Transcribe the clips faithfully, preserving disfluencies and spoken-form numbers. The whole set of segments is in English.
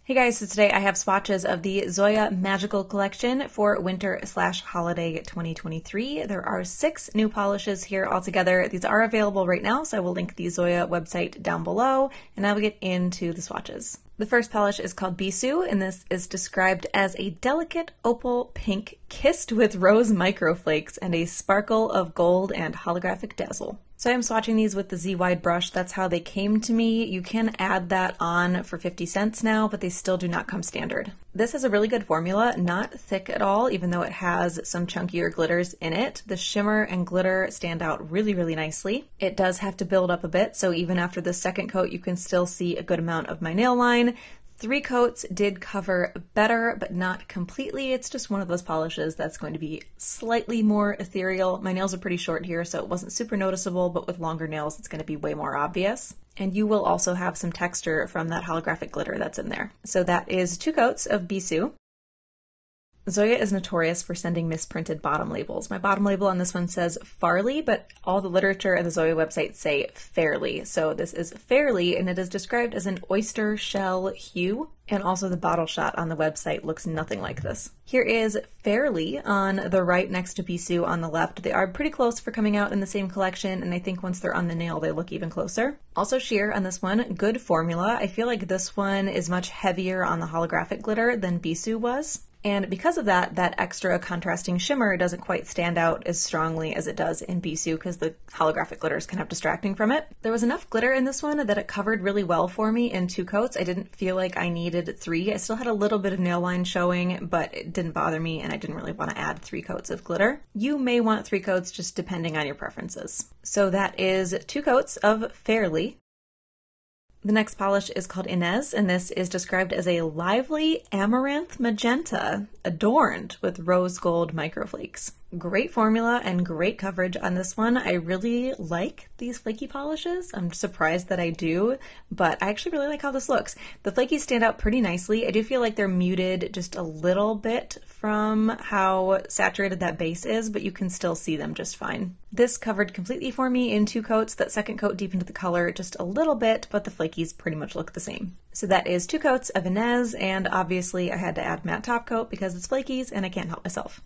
Hey guys, so today I have swatches of the Zoya Magical Collection for winter slash holiday twenty twenty-three. There are six new polishes here altogether. These are available right now, so I will link the Zoya website down below, and now we get into the swatches. The first polish is called Bisoux, and this is described as a delicate opal pink kissed with rose microflakes and a sparkle of gold and holographic dazzle. So I'm swatching these with the Z-Wide brush. That's how they came to me. You can add that on for fifty cents now, but they still do not come standard. This has a really good formula, not thick at all, even though it has some chunkier glitters in it. The shimmer and glitter stand out really, really nicely. It does have to build up a bit, so even after the second coat, you can still see a good amount of my nail line. Three coats did cover better, but not completely. It's just one of those polishes that's going to be slightly more ethereal. My nails are pretty short here, so it wasn't super noticeable, but with longer nails, it's going to be way more obvious. And you will also have some texture from that holographic glitter that's in there. So that is two coats of Bisoux. Zoya is notorious for sending misprinted bottom labels. My bottom label on this one says Fairleigh, but all the literature and the Zoya website say Fairleigh. So this is Fairleigh, and it is described as an oyster shell hue. And also the bottle shot on the website looks nothing like this. Here is Fairleigh on the right next to Bisoux on the left. They are pretty close for coming out in the same collection, and I think once they're on the nail, they look even closer. Also sheer on this one, good formula. I feel like this one is much heavier on the holographic glitter than Bisoux was. And because of that, that extra contrasting shimmer doesn't quite stand out as strongly as it does in Bisoux because the holographic glitter is kind of distracting from it. There was enough glitter in this one that it covered really well for me in two coats. I didn't feel like I needed three. I still had a little bit of nail line showing, but it didn't bother me and I didn't really want to add three coats of glitter. You may want three coats just depending on your preferences. So that is two coats of Fairleigh. The next polish is called Inez, and this is described as a lively amaranth magenta adorned with rose gold microflakes. Great formula and great coverage on this one. I really like these flaky polishes. I'm surprised that I do, but I actually really like how this looks. The flakies stand out pretty nicely. I do feel like they're muted just a little bit from how saturated that base is, but you can still see them just fine. This covered completely for me in two coats. That second coat deepened the color just a little bit, but the flakies pretty much look the same. So that is two coats of Inez, and obviously I had to add matte top coat because it's flakies and I can't help myself.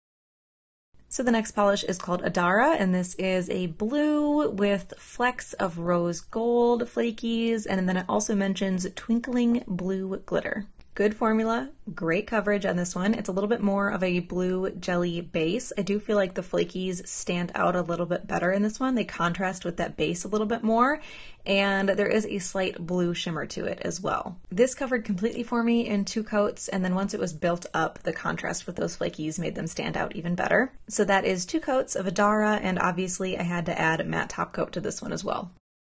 So the next polish is called Adara, and this is a blue with flecks of rose gold flakies, and then it also mentions twinkling blue glitter. Good formula, great coverage on this one. It's a little bit more of a blue jelly base. I do feel like the flakies stand out a little bit better in this one. They contrast with that base a little bit more, and there is a slight blue shimmer to it as well. This covered completely for me in two coats, and then once it was built up, the contrast with those flakies made them stand out even better. So that is two coats of Adara, and obviously I had to add matte top coat to this one as well.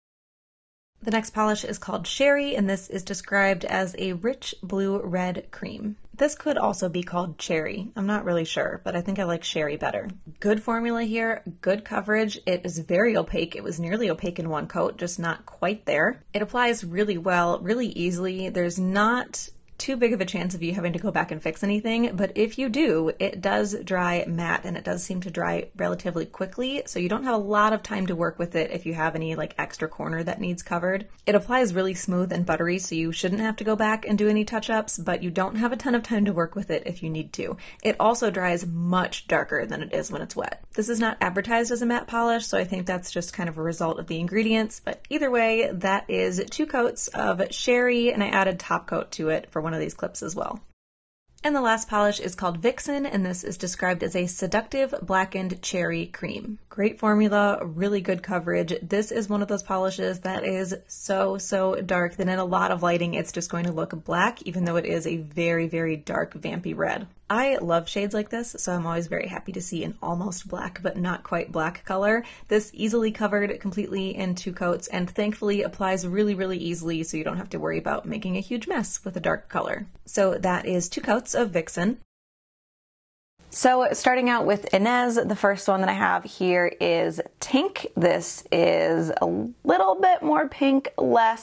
The next polish is called Cherri, and this is described as a rich blue-red cream. This could also be called Cherri. I'm not really sure, but I think I like Cherri better. Good formula here, good coverage. It is very opaque. It was nearly opaque in one coat, just not quite there. It applies really well, really easily. There's not too big of a chance of you having to go back and fix anything, but if you do, it does dry matte, and it does seem to dry relatively quickly, so you don't have a lot of time to work with it if you have any like extra corner that needs covered. It applies really smooth and buttery, so you shouldn't have to go back and do any touch-ups, but you don't have a ton of time to work with it if you need to. It also dries much darker than it is when it's wet. This is not advertised as a matte polish, so I think that's just kind of a result of the ingredients, but either way, that is two coats of Cherri, and I added top coat to it for one of these clips as well. And the last polish is called Vixen, and this is described as a seductive blackened cherry cream. Great formula, really good coverage. This is one of those polishes that is so, so dark that in a lot of lighting it's just going to look black, even though it is a very, very dark vampy red. I love shades like this, so I'm always very happy to see an almost black but not quite black color. This easily covered completely in two coats and thankfully applies really, really easily, so you don't have to worry about making a huge mess with a dark color. So that is two coats of Vixen. So starting out with Inez, the first one that I have here is Tink. This is a little bit more pink, less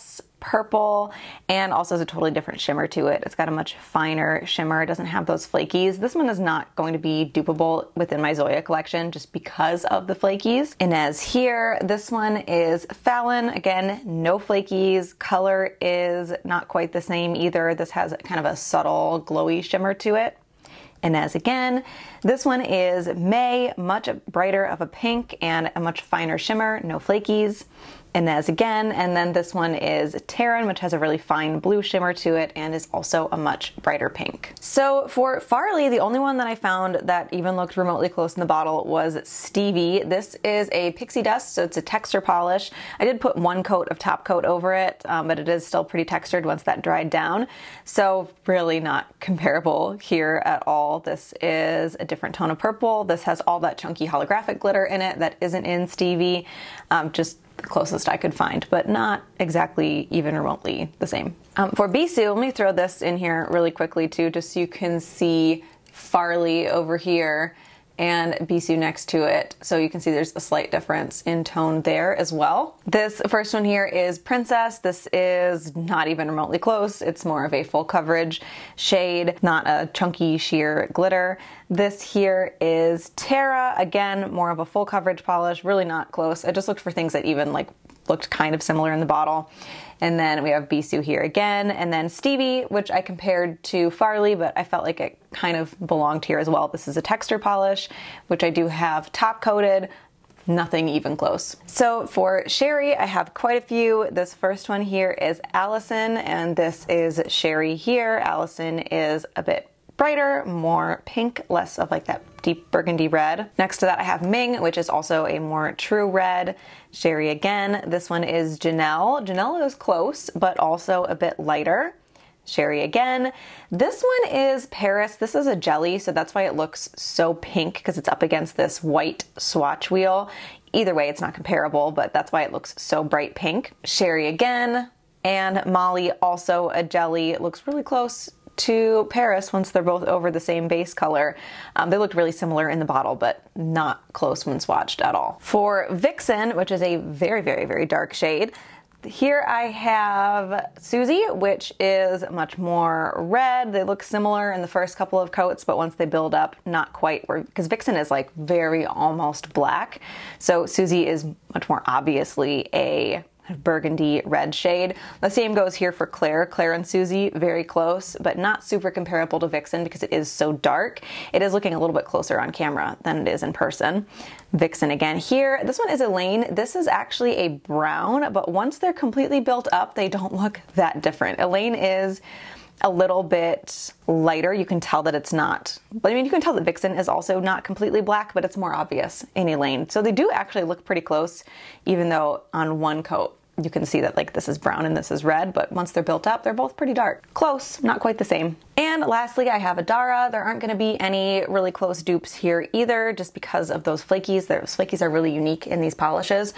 purple, and also has a totally different shimmer to it. It's got a much finer shimmer. It doesn't have those flakies. This one is not going to be dupeable within my Zoya collection just because of the flakies. Inez here. This one is Fallon. Again, no flakies. Color is not quite the same either. This has kind of a subtle glowy shimmer to it. Inez again. This one is May, much brighter of a pink and a much finer shimmer, no flakies. Inez again, and then this one is Terran, which has a really fine blue shimmer to it and is also a much brighter pink. So for Fairleigh, the only one that I found that even looked remotely close in the bottle was Stevie. This is a pixie dust, so it's a texture polish. I did put one coat of top coat over it, um, but it is still pretty textured once that dried down. So really not comparable here at all. This is a different tone of purple. This has all that chunky holographic glitter in it that isn't in Stevie. Um, just the closest I could find, but not exactly even remotely the same. Um, for Bisoux, let me throw this in here really quickly too, just so you can see Fairleigh over here and Bisoux next to it. So you can see there's a slight difference in tone there as well. This first one here is Princess. This is not even remotely close. It's more of a full coverage shade, not a chunky sheer glitter. This here is Terra. Again, more of a full coverage polish, really not close. I just looked for things that even like looked kind of similar in the bottle. And then we have Bisoux here again, and then Stevie, which I compared to Fairleigh, but I felt like it kind of belonged here as well. This is a texture polish, which I do have top coated, nothing even close. So for Cherri, I have quite a few. This first one here is Allison, and this is Cherri here. Allison is a bit brighter, more pink, less of like that deep burgundy red. Next to that I have Ming, which is also a more true red. Cherri again. This one is Janelle. Janelle is close, but also a bit lighter. Cherri again. This one is Paris. This is a jelly, so that's why it looks so pink, because it's up against this white swatch wheel. Either way, it's not comparable, but that's why it looks so bright pink. Cherri again. And Molly, also a jelly. It looks really close to Paris once they're both over the same base color. Um, they looked really similar in the bottle, but not close when swatched at all. For Vixen, which is a very, very, very dark shade, here I have Susie, which is much more red. They look similar in the first couple of coats, but once they build up, not quite, because Vixen is like very almost black. So Susie is much more obviously a burgundy red shade. The same goes here for Claire. Claire and Susie, very close, but not super comparable to Vixen because it is so dark. It is looking a little bit closer on camera than it is in person. Vixen again here. This one is Elaine. This is actually a brown, but once they're completely built up, they don't look that different. Elaine is a little bit lighter. You can tell that it's not, but I mean, you can tell that Vixen is also not completely black, but it's more obvious in Elaine. So they do actually look pretty close, even though on one coat you can see that like this is brown and this is red, but once they're built up, they're both pretty dark. Close, not quite the same. And lastly, I have Adara. There aren't gonna be any really close dupes here either, just because of those flakies. Those flakies are really unique in these polishes.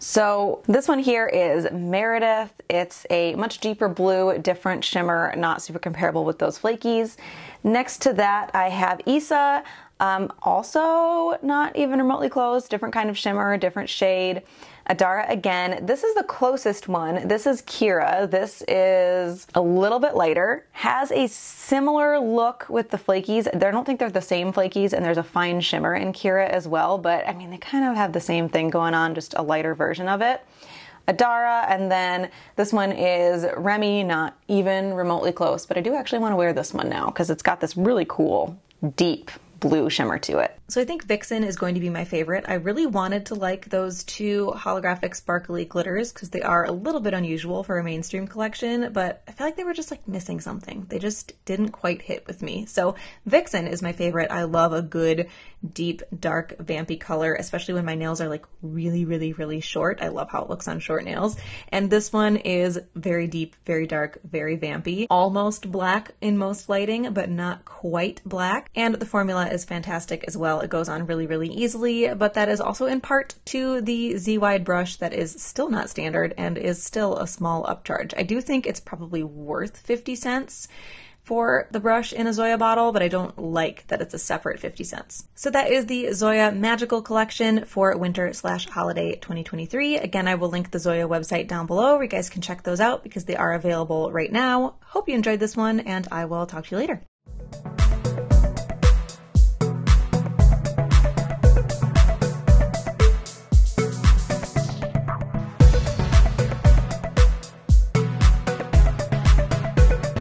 So this one here is Meredith. It's a much deeper blue, different shimmer, not super comparable with those flakies. Next to that, I have Issa. Um, also not even remotely close, different kind of shimmer, different shade. Adara again. This is the closest one. This is Kira. This is a little bit lighter, has a similar look with the flakies. I don't think they're the same flakies, and there's a fine shimmer in Kira as well, but I mean, they kind of have the same thing going on, just a lighter version of it. Adara, and then this one is Remy, not even remotely close, but I do actually want to wear this one now because it's got this really cool, deep blue shimmer to it. So I think Vixen is going to be my favorite. I really wanted to like those two holographic sparkly glitters because they are a little bit unusual for a mainstream collection, but I feel like they were just like missing something. They just didn't quite hit with me. So Vixen is my favorite. I love a good, deep, dark, vampy color, especially when my nails are like really, really, really short. I love how it looks on short nails. And this one is very deep, very dark, very vampy. Almost black in most lighting, but not quite black. And the formula is fantastic as well. It goes on really, really easily, but that is also in part to the Z-wide brush that is still not standard and is still a small upcharge. I do think it's probably worth fifty cents. for the brush in a Zoya bottle, but I don't like that it's a separate fifty cents. So that is the Zoya Magical Collection for winter slash holiday twenty twenty-three. Again, I will link the Zoya website down below where you guys can check those out because they are available right now. Hope you enjoyed this one, and I will talk to you later.